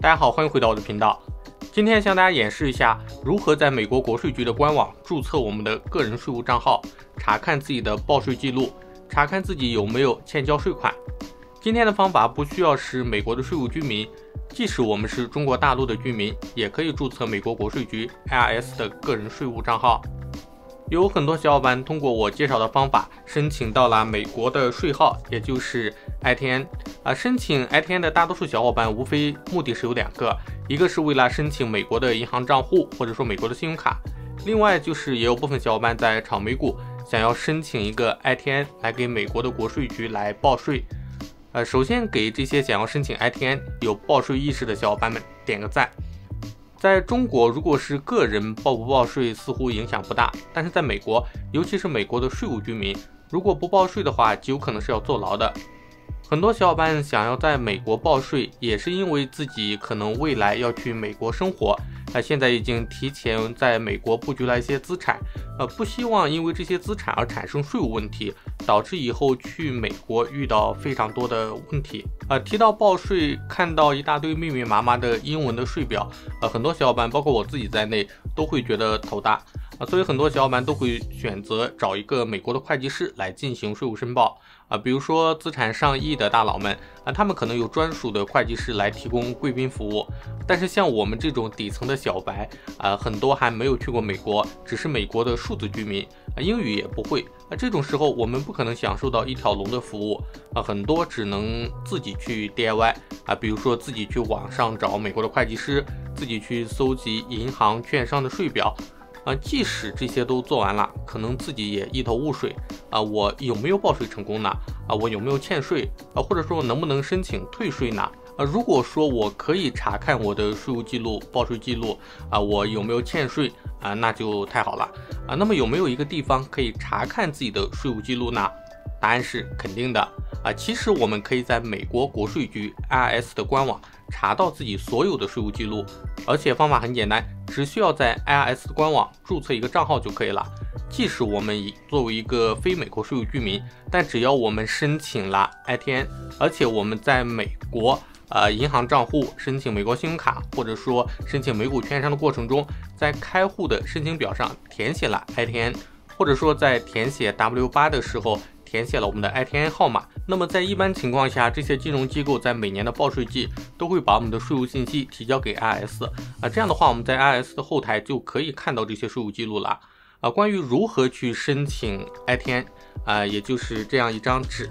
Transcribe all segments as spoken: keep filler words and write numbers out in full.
大家好，欢迎回到我的频道。今天向大家演示一下如何在美国国税局的官网注册我们的个人税务账号，查看自己的报税记录，查看自己有没有欠交税款。今天的方法不需要是美国的税务居民，即使我们是中国大陆的居民，也可以注册美国国税局 I R S 的个人税务账号。有很多小伙伴通过我介绍的方法申请到了美国的税号，也就是 I T N 啊。申请 I T N 的大多数小伙伴无非目的是有两个，一个是为了申请美国的银行账户或者说美国的信用卡，另外就是也有部分小伙伴在炒美股，想要申请一个 I T N 来给美国的国税局来报税。呃，首先给这些想要申请 I T N 有报税意识的小伙伴们点个赞。在中国，如果是个人报不报税似乎影响不大，但是在美国，尤其是美国的税务居民，如果不报税的话，极有可能是要坐牢的。很多小伙伴想要在美国报税，也是因为自己可能未来要去美国生活，呃，现在已经提前在美国布局了一些资产，呃，不希望因为这些资产而产生税务问题，导致以后去美国遇到非常多的问题。呃，提到报税，看到一大堆密密麻麻的英文的税表，呃，很多小伙伴，包括我自己在内，都会觉得头大啊，呃，所以很多小伙伴都会选择找一个美国的会计师来进行税务申报啊，呃，比如说资产上亿的大佬们啊，他们可能有专属的会计师来提供贵宾服务，但是像我们这种底层的小白啊，呃，很多还没有去过美国，只是美国的数字居民啊，英语也不会啊，这种时候我们不可能享受到一条龙的服务啊，很多只能自己去 D I Y 啊，比如说自己去网上找美国的会计师，自己去搜集银行券商的税表啊，即使这些都做完了，可能自己也一头雾水啊，我有没有报税成功呢？啊，我有没有欠税啊？或者说能不能申请退税呢？啊，如果说我可以查看我的税务记录、报税记录啊，我有没有欠税啊，那就太好了啊。那么有没有一个地方可以查看自己的税务记录呢？答案是肯定的啊。其实我们可以在美国国税局 I R S 的官网查到自己所有的税务记录，而且方法很简单，只需要在 I R S 的官网注册一个账号就可以了。即使我们作为一个非美国税务居民，但只要我们申请了 I T N， 而且我们在美国呃银行账户申请美国信用卡，或者说申请美股券商的过程中，在开户的申请表上填写了 I T N， 或者说在填写 W 八 的时候填写了我们的 I T N 号码，那么在一般情况下，这些金融机构在每年的报税季都会把我们的税务信息提交给 I R S 啊，这样的话我们在 I R S 的后台就可以看到这些税务记录了啊。关于如何去申请 I T N 啊，也就是这样一张纸，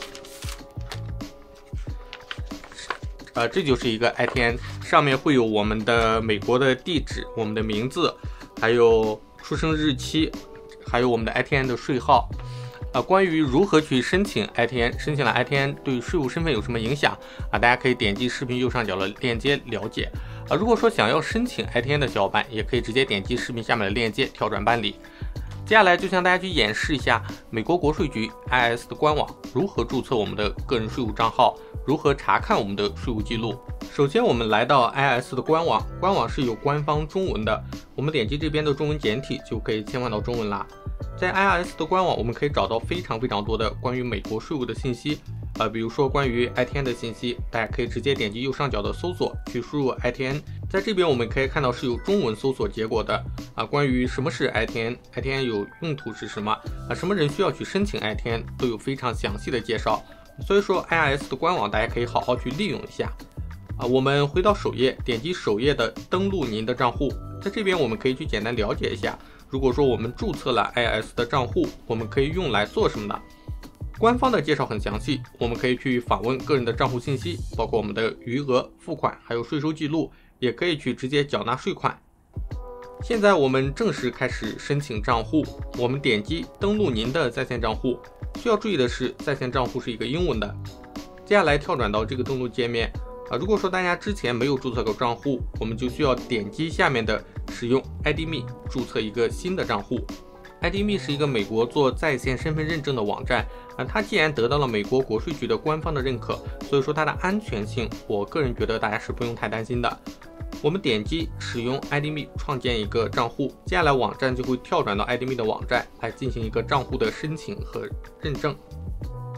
呃，这就是一个 I T N， 上面会有我们的美国的地址、我们的名字，还有出生日期，还有我们的 I T N 的税号。啊，关于如何去申请 I T N， 申请了 I T N 对税务身份有什么影响啊？大家可以点击视频右上角的链接了解啊。如果说想要申请 I T N 的小伙伴，也可以直接点击视频下面的链接跳转办理。接下来就向大家去演示一下美国国税局 I R S 的官网如何注册我们的个人税务账号，如何查看我们的税务记录。首先我们来到 I R S 的官网，官网是有官方中文的，我们点击这边的中文简体就可以切换到中文啦。在 I R S 的官网，我们可以找到非常非常多的关于美国税务的信息，呃，比如说关于 I T N 的信息，大家可以直接点击右上角的搜索去输入 I T N， 在这边我们可以看到是有中文搜索结果的啊。关于什么是 I T N，I T N 有用途是什么啊？什么人需要去申请 I T N， 都有非常详细的介绍。所以说 I R S 的官网大家可以好好去利用一下啊。我们回到首页，点击首页的登录您的账户，在这边我们可以去简单了解一下。如果说我们注册了 I R S 的账户，我们可以用来做什么呢？官方的介绍很详细，我们可以去访问个人的账户信息，包括我们的余额、付款，还有税收记录，也可以去直接缴纳税款。现在我们正式开始申请账户，我们点击登录您的在线账户。需要注意的是，在线账户是一个英文的。接下来跳转到这个登录界面啊，如果说大家之前没有注册过账户，我们就需要点击下面的使用 I D M E 注册一个新的账户。I D M E 是一个美国做在线身份认证的网站啊，它既然得到了美国国税局的官方的认可，所以说它的安全性，我个人觉得大家是不用太担心的。我们点击使用 I D M E 创建一个账户，接下来网站就会跳转到 I D M E 的网站来进行一个账户的申请和认证。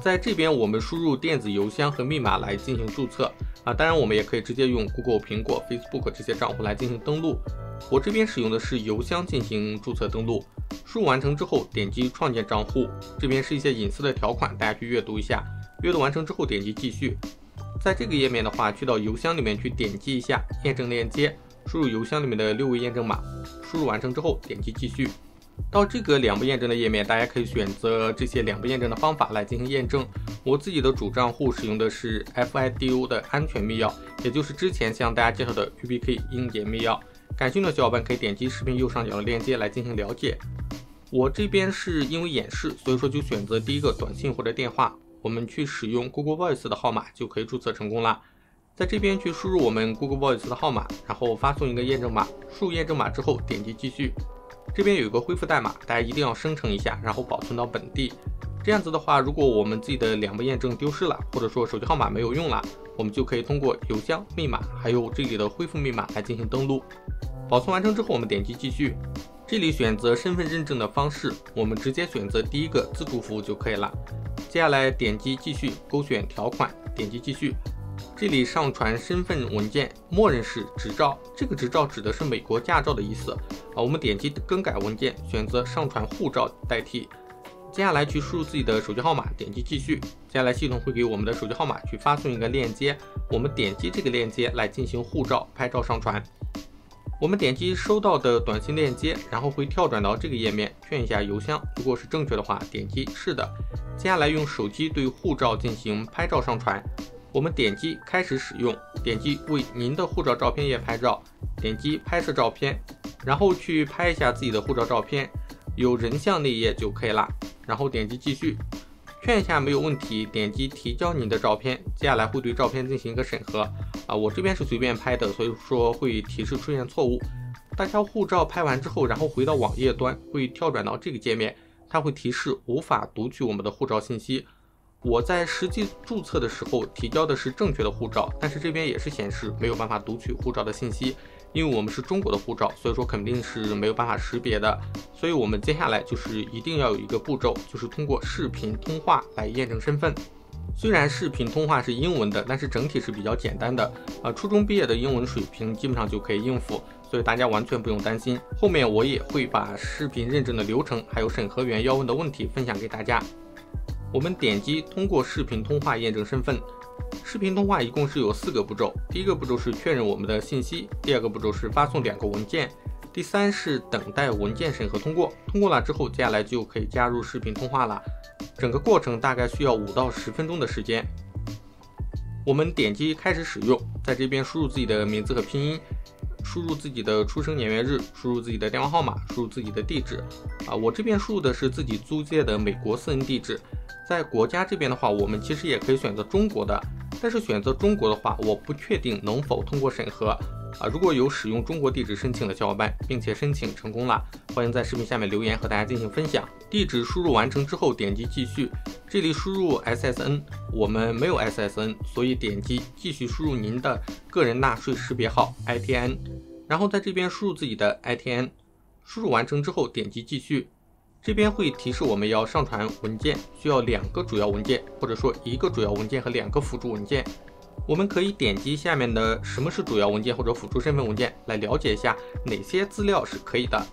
在这边我们输入电子邮箱和密码来进行注册啊，当然我们也可以直接用 Google、苹果、Facebook 这些账户来进行登录。我这边使用的是邮箱进行注册登录，输入完成之后点击创建账户，这边是一些隐私的条款，大家去阅读一下。阅读完成之后点击继续。在这个页面的话，去到邮箱里面去点击一下验证链接，输入邮箱里面的六位验证码，输入完成之后点击继续。到这个两步验证的页面，大家可以选择这些两步验证的方法来进行验证。我自己的主账户使用的是 F I D O 的安全密钥，也就是之前向大家介绍的 U B K 硬件密钥。感兴趣的小伙伴可以点击视频右上角的链接来进行了解。我这边是因为演示，所以说就选择第一个短信或者电话，我们去使用 Google Voice 的号码就可以注册成功了。在这边去输入我们 Google Voice 的号码，然后发送一个验证码，输入验证码之后点击继续。这边有一个恢复代码，大家一定要生成一下，然后保存到本地。这样子的话，如果我们自己的两步验证丢失了，或者说手机号码没有用了，我们就可以通过邮箱、密码还有这里的恢复密码来进行登录。保存完成之后，我们点击继续。这里选择身份认证的方式，我们直接选择第一个自助服务就可以了。接下来点击继续，勾选条款，点击继续。这里上传身份文件，默认是执照，这个执照指的是美国驾照的意思啊。我们点击更改文件，选择上传护照代替。接下来去输入自己的手机号码，点击继续。接下来系统会给我们的手机号码去发送一个链接，我们点击这个链接来进行护照拍照上传。我们点击收到的短信链接，然后会跳转到这个页面，确认一下邮箱，如果是正确的话，点击是的。接下来用手机对护照进行拍照上传，我们点击开始使用，点击为您的护照照片页拍照，点击拍摄照片，然后去拍一下自己的护照照片，有人像那一页就可以了，然后点击继续。确认一下没有问题，点击提交您的照片，接下来会对照片进行一个审核啊。我这边是随便拍的，所以说会提示出现错误。大家护照拍完之后，然后回到网页端，会跳转到这个界面，它会提示无法读取我们的护照信息。我在实际注册的时候提交的是正确的护照，但是这边也是显示没有办法读取护照的信息，因为我们是中国的护照，所以说肯定是没有办法识别的。所以我们接下来就是一定要有一个步骤，就是通过视频通话来验证身份。虽然视频通话是英文的，但是整体是比较简单的，呃，初中毕业的英文水平基本上就可以应付，所以大家完全不用担心。后面我也会把视频认证的流程，还有审核员要问的问题分享给大家。我们点击通过视频通话验证身份。视频通话一共是有四个步骤，第一个步骤是确认我们的信息，第二个步骤是发送两个文件，第三是等待文件审核通过，通过了之后，接下来就可以加入视频通话了。整个过程大概需要五到十分钟的时间。我们点击开始使用，在这边输入自己的名字和拼音，输入自己的出生年月日，输入自己的电话号码，输入自己的地址。啊，我这边输入的是自己租借的美国私人地址。在国家这边的话，我们其实也可以选择中国的，但是选择中国的话，我不确定能否通过审核。啊，如果有使用中国地址申请的小伙伴，并且申请成功了，欢迎在视频下面留言和大家进行分享。地址输入完成之后，点击继续。这里输入 S S N， 我们没有 S S N， 所以点击继续输入您的个人纳税识别号 I T N， 然后在这边输入自己的 I T N， 输入完成之后点击继续。这边会提示我们要上传文件，需要两个主要文件，或者说一个主要文件和两个辅助文件。我们可以点击下面的什么是主要文件或者辅助身份文件，来了解一下哪些资料是可以的。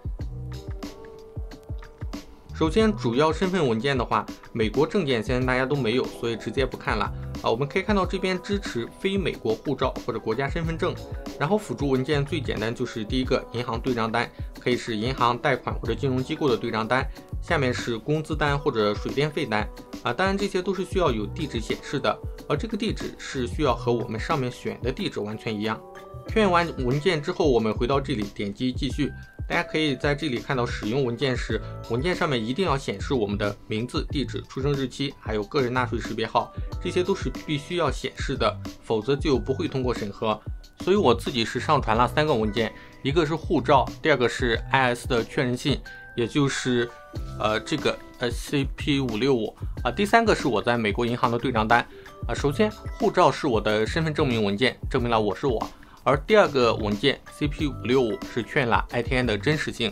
首先，主要身份文件的话，美国证件现在大家都没有，所以直接不看了啊。我们可以看到这边支持非美国护照或者国家身份证，然后辅助文件最简单就是第一个银行对账单，可以是银行贷款或者金融机构的对账单，下面是工资单或者水电费单啊。当然这些都是需要有地址显示的，而这个地址是需要和我们上面选的地址完全一样。确认完文件之后，我们回到这里点击继续。大家可以在这里看到使用文件时，文件上面一定要显示我们的名字、地址、出生日期，还有个人纳税识别号，这些都是必须要显示的，否则就不会通过审核。所以我自己是上传了三个文件，一个是护照，第二个是 I S 的确认信，也就是呃这个呃 C P 五六五啊，第三个是我在美国银行的对账单啊。首先，护照是我的身份证明文件，证明了我是我。而第二个文件 C P 五六五 是确认了 I T N 的真实性啊，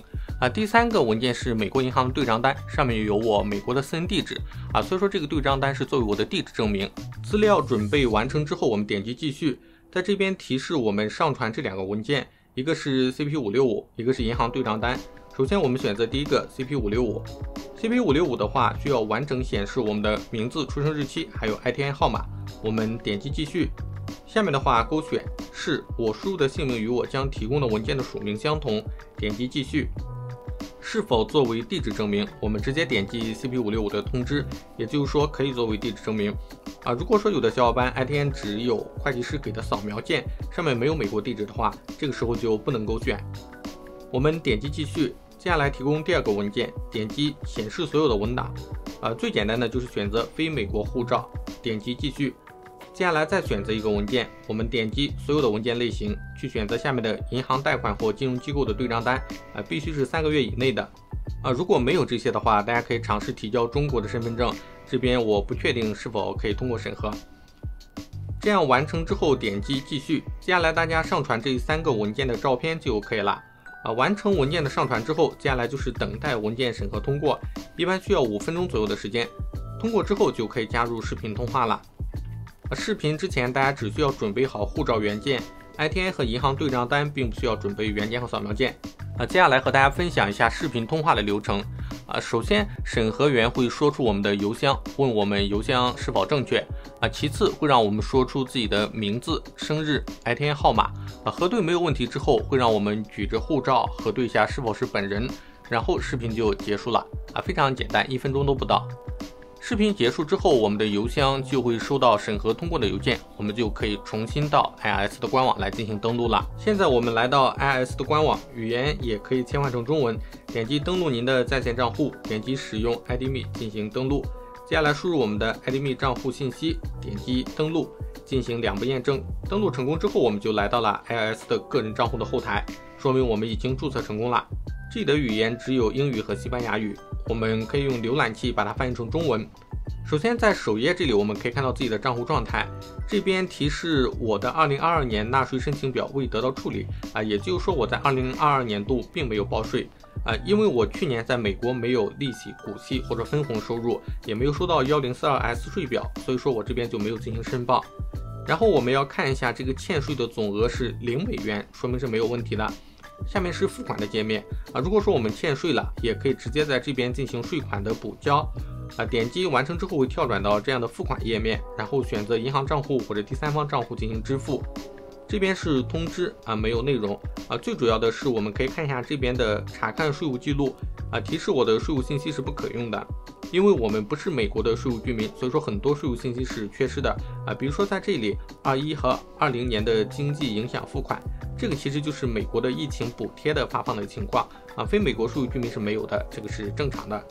啊，第三个文件是美国银行的对账单，上面有我美国的私人地址啊，所以说这个对账单是作为我的地址证明。资料准备完成之后，我们点击继续，在这边提示我们上传这两个文件，一个是 C P 五六五， 一个是银行对账单。首先我们选择第一个 C P 五六五， C P 五六五 的话需要完整显示我们的名字、出生日期还有 I T N 号码，我们点击继续。下面的话勾选是我输入的姓名与我将提供的文件的署名相同，点击继续。是否作为地址证明，我们直接点击 C P 五六五 的通知，也就是说可以作为地址证明啊。如果说有的小伙伴 I T N 只有会计师给的扫描件，上面没有美国地址的话，这个时候就不能勾选。我们点击继续，接下来提供第二个文件，点击显示所有的文档啊。最简单的就是选择非美国护照，点击继续。接下来再选择一个文件，我们点击所有的文件类型，去选择下面的银行贷款或金融机构的对账单啊，必须是三个月以内的啊。如果没有这些的话，大家可以尝试提交中国的身份证，这边我不确定是否可以通过审核。这样完成之后点击继续，接下来大家上传这三个文件的照片就可以了啊。完成文件的上传之后，接下来就是等待文件审核通过，一般需要五分钟左右的时间，通过之后就可以加入视频通话了。视频之前大家只需要准备好护照原件、I T N 和银行对账单，并不需要准备原件和扫描件。啊，接下来和大家分享一下视频通话的流程。啊，首先审核员会说出我们的邮箱，问我们邮箱是否正确。啊，其次会让我们说出自己的名字、生日、I T N 号码。啊，核对没有问题之后，会让我们举着护照核对一下是否是本人，然后视频就结束了。啊，非常简单，一分钟都不到。视频结束之后，我们的邮箱就会收到审核通过的邮件，我们就可以重新到 I R S 的官网来进行登录了。现在我们来到 I R S 的官网，语言也可以切换成中文，点击登录您的在线账户，点击使用 I D M E 进行登录。接下来输入我们的 I D M E 账户信息，点击登录，进行两步验证。登录成功之后，我们就来到了 I R S 的个人账户的后台，说明我们已经注册成功了。这里的语言只有英语和西班牙语，我们可以用浏览器把它翻译成中文。首先在首页这里，我们可以看到自己的账户状态，这边提示我的二零二二年纳税申请表未得到处理啊，也就是说我在二零二二年度并没有报税啊，因为我去年在美国没有利息、股息或者分红收入，也没有收到一零四二 S 税表，所以说我这边就没有进行申报。然后我们要看一下这个欠税的总额是零美元，说明是没有问题的。下面是付款的界面啊，如果说我们欠税了，也可以直接在这边进行税款的补交啊，点击完成之后会跳转到这样的付款页面，然后选择银行账户或者第三方账户进行支付。这边是通知啊，没有内容啊，最主要的是我们可以看一下这边的查看税务记录啊，提示我的税务信息是不可用的，因为我们不是美国的税务居民，所以说很多税务信息是缺失的啊，比如说在这里二一和二零年的经济影响付款，这个其实就是美国的疫情补贴的发放的情况啊，非美国税务居民是没有的，这个是正常的。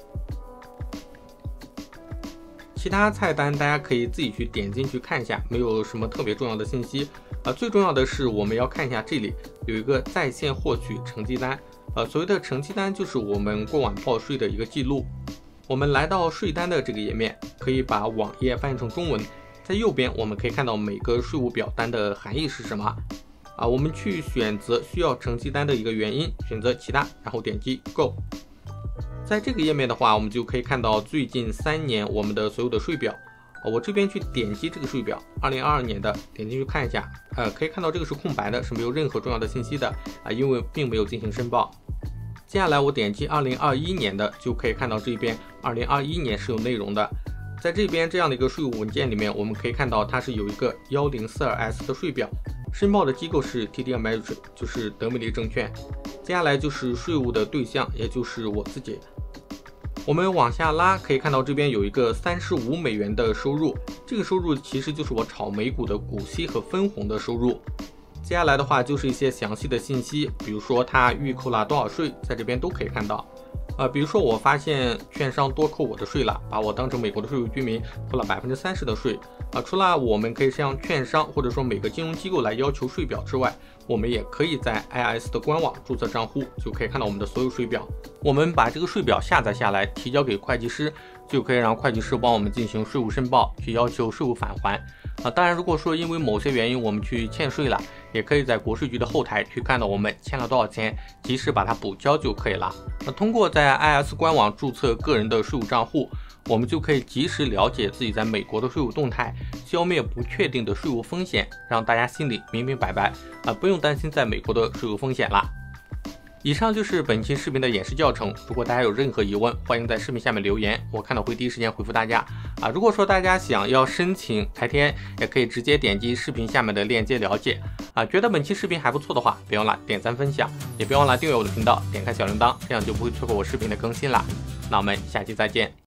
其他菜单大家可以自己去点进去看一下，没有什么特别重要的信息啊。最重要的是我们要看一下这里有一个在线获取成绩单，呃，所谓的成绩单就是我们过往报税的一个记录。我们来到税单的这个页面，可以把网页翻译成中文，在右边我们可以看到每个税务表单的含义是什么啊。我们去选择需要成绩单的一个原因，选择其他，然后点击 Go。在这个页面的话，我们就可以看到最近三年我们的所有的税表。我这边去点击这个税表，二零二二年的，点进去看一下，呃，可以看到这个是空白的，是没有任何重要的信息的啊，因为并没有进行申报。接下来我点击二零二一年的，就可以看到这边二零二一年是有内容的。在这边这样的一个税务文件里面，我们可以看到它是有一个一零四二 S 的税表，申报的机构是 T D Ameritrade， 就是德美利证券。接下来就是税务的对象，也就是我自己。我们往下拉，可以看到这边有一个三十五美元的收入，这个收入其实就是我炒美股的股息和分红的收入。接下来的话就是一些详细的信息，比如说它预扣了多少税，在这边都可以看到。呃，比如说我发现券商多扣我的税了，把我当成美国的税务居民，扣了百分之三十的税。啊、呃，除了我们可以向券商或者说每个金融机构来要求税表之外，我们也可以在 I R S 的官网注册账户，就可以看到我们的所有税表。我们把这个税表下载下来，提交给会计师，就可以让会计师帮我们进行税务申报，去要求税务返还。啊，当然，如果说因为某些原因我们去欠税了， 也可以在国税局的后台去看到我们欠了多少钱，及时把它补交就可以了。那通过在 I S 官网注册个人的税务账户，我们就可以及时了解自己在美国的税务动态，消灭不确定的税务风险，让大家心里明明白白啊，不用担心在美国的税务风险啦。以上就是本期视频的演示教程，如果大家有任何疑问，欢迎在视频下面留言，我看到会第一时间回复大家啊。如果说大家想要申请台天，也可以直接点击视频下面的链接了解啊。觉得本期视频还不错的话，别忘了点赞分享，也别忘了订阅我的频道，点开小铃铛，这样就不会错过我视频的更新啦。那我们下期再见。